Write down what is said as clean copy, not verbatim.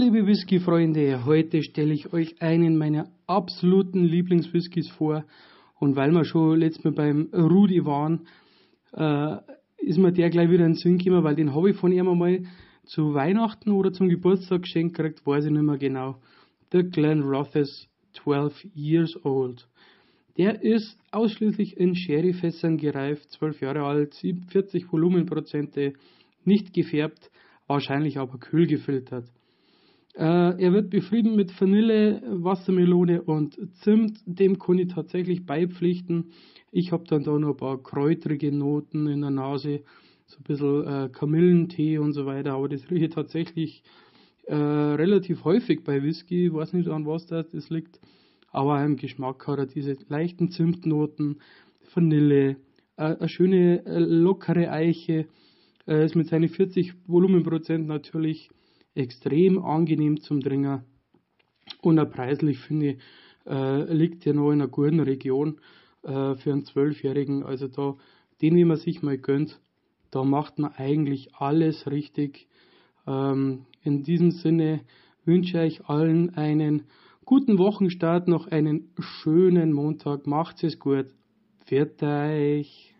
liebe Whisky-Freunde, heute stelle ich euch einen meiner absoluten Lieblingswhiskys vor. Und weil wir schon letztes Mal beim Rudi waren, ist mir der gleich wieder in den Sinn gekommen, weil den habe ich von ihm einmal zu Weihnachten oder zum Geburtstag geschenkt gekriegt, weiß ich nicht mehr genau. Der Glenrothes 12 Years Old. Der ist ausschließlich in Sherryfässern gereift, 12 Jahre alt, 40 Volumenprozente, nicht gefärbt, wahrscheinlich aber kühl gefiltert. Er wird beschrieben mit Vanille, Wassermelone und Zimt. Dem kann ich tatsächlich beipflichten. Ich habe dann da noch ein paar kräutrige Noten in der Nase, so ein bisschen Kamillentee und so weiter. Aber das rieche ich tatsächlich relativ häufig bei Whisky. Ich weiß nicht, an was das liegt. Aber im Geschmack hat er diese leichten Zimtnoten, Vanille, eine schöne lockere Eiche. Ist mit seinen 40 Volumenprozent natürlich extrem angenehm zum Trinken. Und auch preislich finde ich, liegt er noch in einer guten Region für einen 12-Jährigen. Also da, den, wie man sich mal gönnt, da macht man eigentlich alles richtig. In diesem Sinne wünsche ich allen einen guten Wochenstart, noch einen schönen Montag. Macht's es gut. Pfiat euch.